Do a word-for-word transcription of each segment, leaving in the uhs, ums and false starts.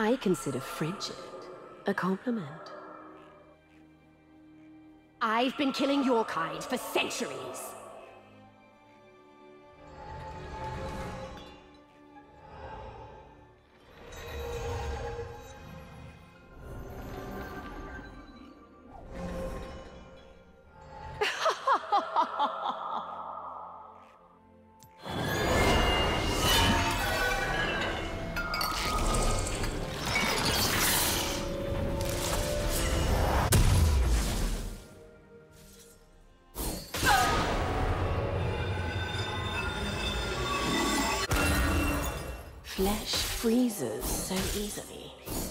I consider frigid a compliment. I've been killing your kind for centuries. Flesh freezes so easily.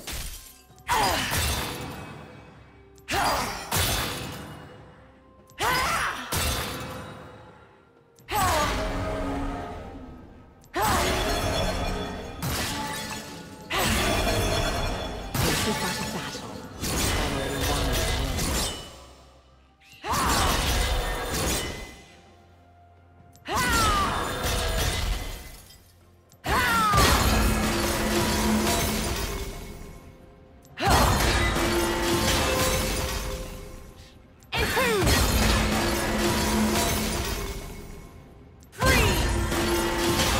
This is not a battle. I already won it.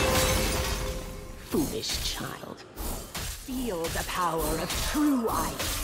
Foolish child. Feel the power of true ice.